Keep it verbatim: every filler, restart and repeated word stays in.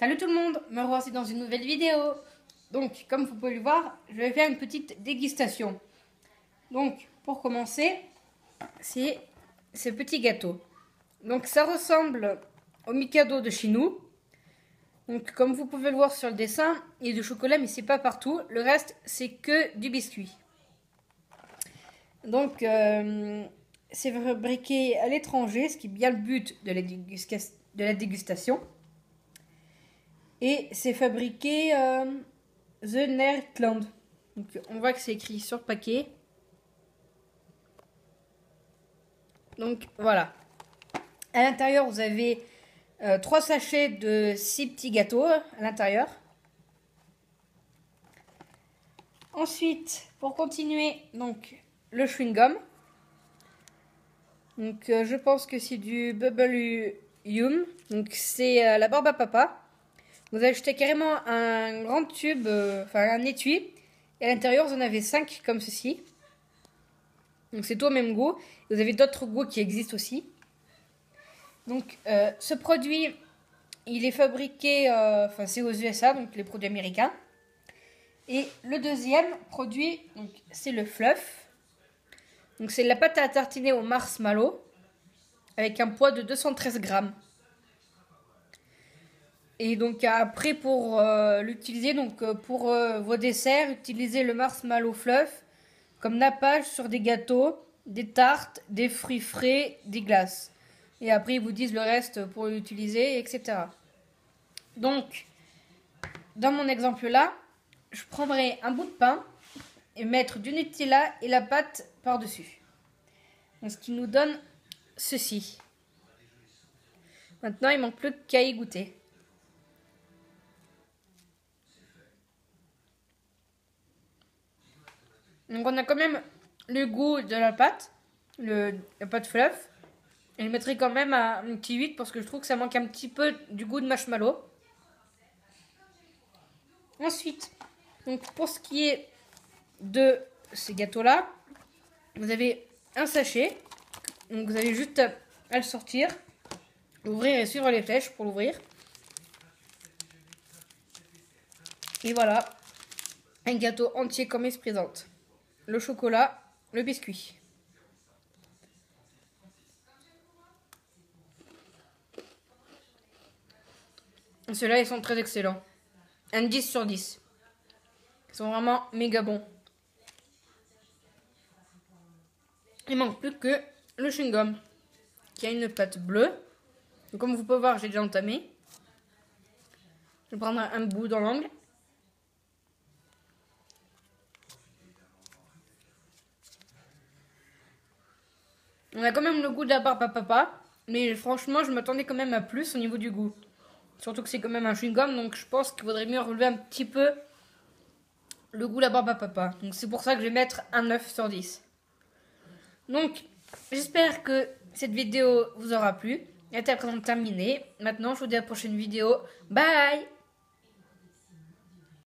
Salut tout le monde, me revoici dans une nouvelle vidéo. Donc, comme vous pouvez le voir, je vais faire une petite dégustation. Donc, pour commencer, c'est ce petit gâteau. Donc, ça ressemble au Mikado de chez nous. Donc, comme vous pouvez le voir sur le dessin, il y a du chocolat, mais c'est pas partout. Le reste, c'est que du biscuit. Donc, euh, c'est fabriqué à l'étranger, ce qui est bien le but de la, de la dégustation. Et c'est fabriqué euh, The Nerdland. Donc, on voit que c'est écrit sur le paquet. Donc, voilà. À l'intérieur, vous avez euh, trois sachets de six petits gâteaux à l'intérieur. Ensuite, pour continuer, donc le chewing-gum. Donc, euh, je pense que c'est du Bubble Yum. Donc, c'est euh, la barbe à papa. Vous achetez carrément un grand tube, euh, enfin un étui. Et à l'intérieur, vous en avez cinq comme ceci. Donc, c'est tout au même goût. Vous avez d'autres goûts qui existent aussi. Donc, euh, ce produit, il est fabriqué, euh, enfin, c'est aux U S A, donc les produits américains. Et le deuxième produit, donc, c'est le Fluff. Donc, c'est la pâte à tartiner au marshmallow avec un poids de deux cent treize grammes. Et donc après pour euh, l'utiliser, donc pour euh, vos desserts, utilisez le marshmallow fluff comme nappage sur des gâteaux, des tartes, des fruits frais, des glaces. Et après ils vous disent le reste pour l'utiliser, et cetera. Donc dans mon exemple là, je prendrai un bout de pain et mettre du Nutella et la pâte par-dessus. Ce qui nous donne ceci. Maintenant il manque plus qu'à y goûter. Donc on a quand même le goût de la pâte, le, la pâte fluff. Et je mettrai quand même à un petit huit parce que je trouve que ça manque un petit peu du goût de marshmallow. Ensuite, donc pour ce qui est de ces gâteaux-là, vous avez un sachet. Donc vous avez juste à le sortir, l'ouvrir et suivre les flèches pour l'ouvrir. Et voilà, un gâteau entier comme il se présente. Le chocolat, le biscuit. Ceux-là, ils sont très excellents. Un dix sur dix. Ils sont vraiment méga bons. Il manque plus que le chewing-gum, qui a une pâte bleue. Donc, comme vous pouvez voir, j'ai déjà entamé. Je vais prendre un bout dans l'angle. On a quand même le goût de la barbe à papa, mais franchement, je m'attendais quand même à plus au niveau du goût. Surtout que c'est quand même un chewing-gum, donc je pense qu'il vaudrait mieux relever un petit peu le goût de la barbe à papa. Donc c'est pour ça que je vais mettre un neuf sur dix. Donc, j'espère que cette vidéo vous aura plu. Elle est à présent terminée. Maintenant, je vous dis à la prochaine vidéo. Bye!